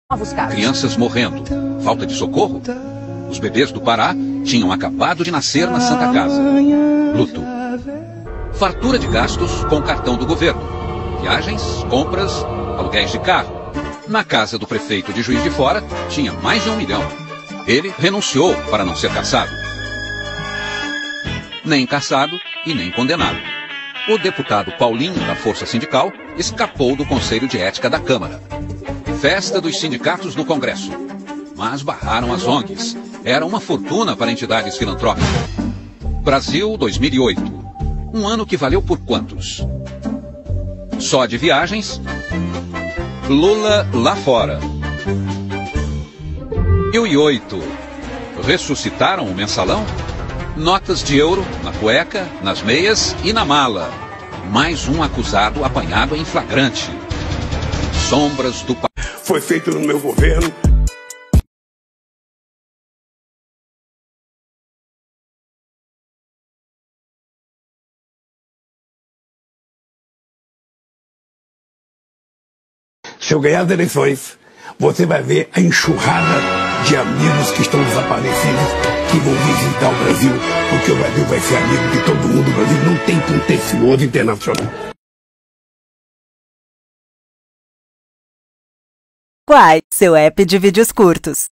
Novos casos. Crianças morrendo. Falta de socorro? Os bebês do Pará tinham acabado de nascer na Santa Casa. Luto. Fartura de gastos com o cartão do governo. Viagens, compras, aluguéis de carro. Na casa do prefeito de Juiz de Fora, tinha mais de 1 milhão. Ele renunciou para não ser caçado. Nem caçado e nem condenado. O deputado Paulinho, da Força Sindical, escapou do Conselho de Ética da Câmara. Festa dos sindicatos no Congresso. Mas barraram as ONGs. Era uma fortuna para entidades filantrópicas. Brasil 2008. Um ano que valeu por quantos? Só de viagens? Lula lá fora. 2008. Ressuscitaram o mensalão? Notas de euro na cueca, nas meias e na mala. Mais um acusado apanhado em flagrante. Sombras do... Foi feito no meu governo. Se eu ganhar as eleições, você vai ver a enxurrada de amigos que estão desaparecidos, que vão visitar o Brasil, porque o Brasil vai ser amigo de todo mundo. O Brasil não tem contencioso internacional. Quai, seu app de vídeos curtos.